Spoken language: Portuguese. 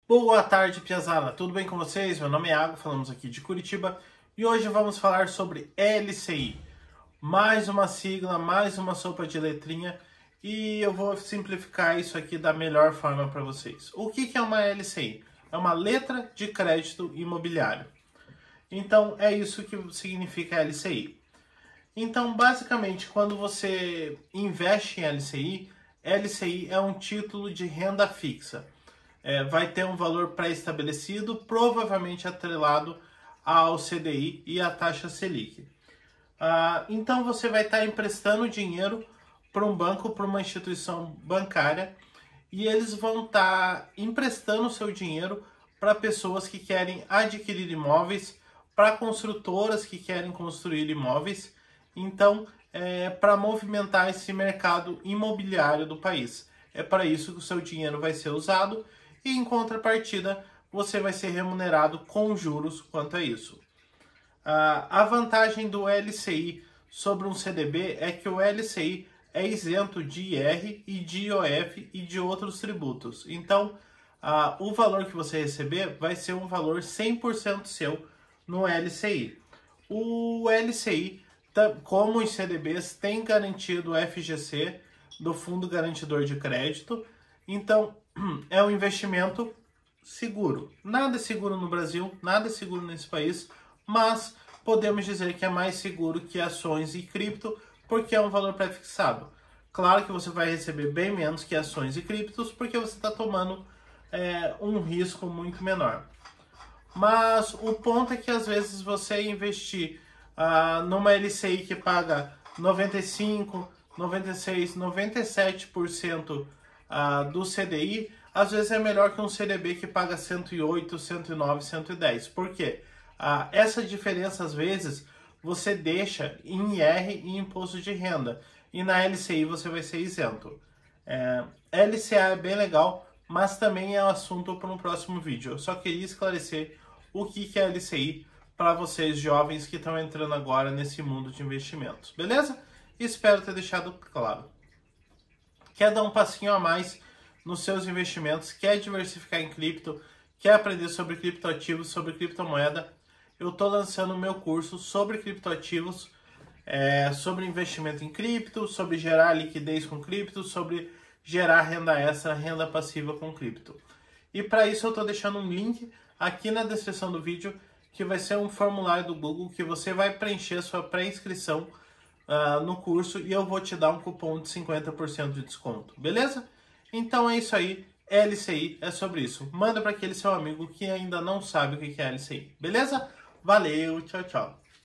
Boa tarde, piazada. Tudo bem com vocês? Meu nome é Iago, falamos aqui de Curitiba e hoje vamos falar sobre LCI. Mais uma sigla, mais uma sopa de letrinha e eu vou simplificar isso aqui da melhor forma para vocês. O que é uma LCI? É uma letra de crédito imobiliário. Então é isso que significa LCI. Então, basicamente, quando você investe em LCI, LCI é um título de renda fixa. Vai ter um valor pré-estabelecido, provavelmente atrelado ao CDI e à taxa Selic. Então você vai estar emprestando dinheiro para um banco, para uma instituição bancária, e eles vão estar emprestando o seu dinheiro para pessoas que querem adquirir imóveis, para construtoras que querem construir imóveis, então para movimentar esse mercado imobiliário do país. É para isso que o seu dinheiro vai ser usado. E em contrapartida, você vai ser remunerado com juros quanto a isso. A vantagem do LCI sobre um CDB é que o LCI é isento de IR e de IOF e de outros tributos. Então, o valor que você receber vai ser um valor 100% seu no LCI. O LCI, como os CDBs, tem garantido o FGC do Fundo Garantidor de Crédito. Então, é um investimento seguro. Nada é seguro no Brasil, nada é seguro nesse país, mas podemos dizer que é mais seguro que ações e cripto, porque é um valor pré-fixado. Claro que você vai receber bem menos que ações e criptos, porque você está tomando um risco muito menor. Mas o ponto é que às vezes você investir numa LCI que paga 95%, 96%, 97% do CDI, às vezes é melhor que um CDB que paga 108, 109, 110. Por quê? Essa diferença, às vezes, você deixa em IR e imposto de renda. E na LCI você vai ser isento. LCA é bem legal, mas também é assunto para um próximo vídeo. Eu só queria esclarecer o que é LCI para vocês jovens que estão entrando agora nesse mundo de investimentos. Beleza? Espero ter deixado claro. Quer dar um passinho a mais nos seus investimentos, quer diversificar em cripto, quer aprender sobre criptoativos, sobre criptomoeda, eu estou lançando o meu curso sobre criptoativos, sobre investimento em cripto, sobre gerar liquidez com cripto, sobre gerar renda extra, renda passiva com cripto. E para isso eu estou deixando um link aqui na descrição do vídeo, que vai ser um formulário do Google que você vai preencher sua pré-inscrição no curso e eu vou te dar um cupom de 50% de desconto, beleza? Então é isso aí, LCI é sobre isso. Manda para aquele seu amigo que ainda não sabe o que é LCI, beleza? Valeu, tchau, tchau.